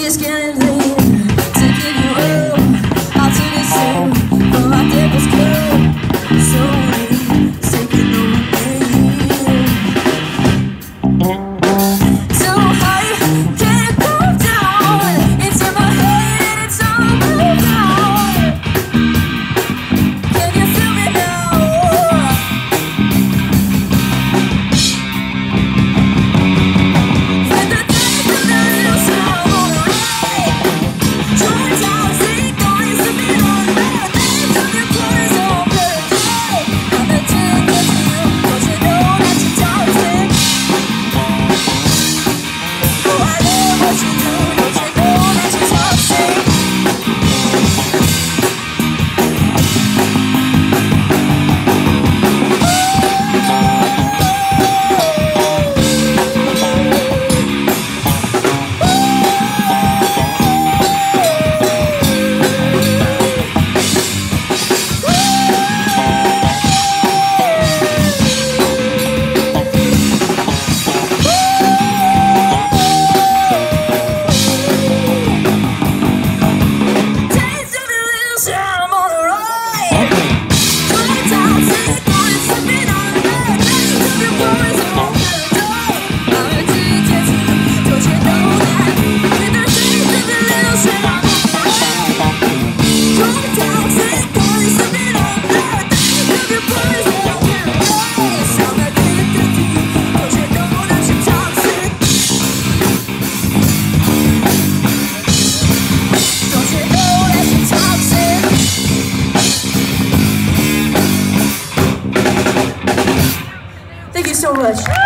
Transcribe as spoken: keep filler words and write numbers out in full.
just getting late to give you up. I'll take it soon, but my devil's cold. So it's taking away. So high, can't go down. It's in my head and it's all around. Can you feel me now? When the days of the little sound on the right, joy down, sing, going to be on the days of your boys on birthday. I'm addicted to you, don't you know that you're toxic? Oh, I love what you do, don't you know that you're toxic? Days of your little charm on the right. Joy down, sing, going to be on the days of your boys on birthday. I'm addicted to you, don't you know that? With the days of your little charm on the right. Joy down, sing, going to be on the days of your boys on birthday. I'm addicted to you, don't you know that you're toxic? Don't you know that you're toxic? Thank you so much.